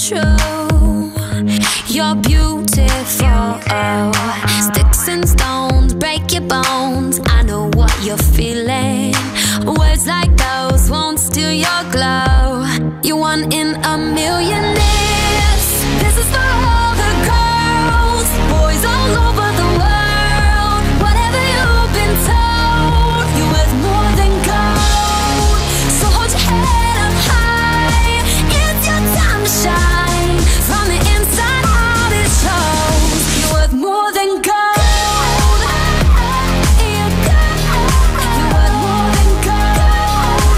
true. You're beautiful. Sticks and stones break your bones. I know what you're feeling. Words like those won't steal your glow. You're one in a million. This is for all the girls, boys all over the world. Whatever you've been told, you're worth more than gold. So hold your head up high. It's your time to shine. From the inside out it shows. You're worth more than gold. You're worth more than gold.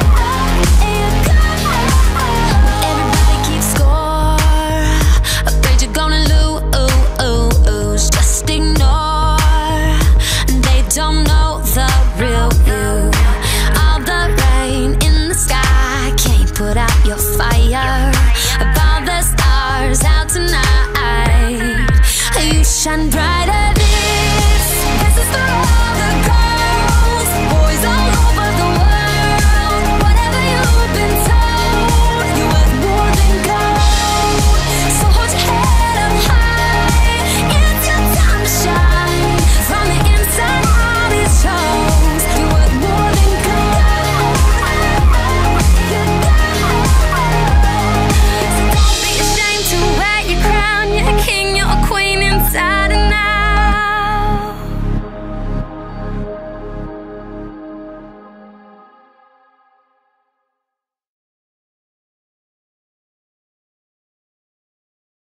Everybody keeps score. Afraid you're gonna lose. Just ignore. They don't know the real you. All the rain in the sky can't put out your fire. Of all the stars out tonight, you shine bright.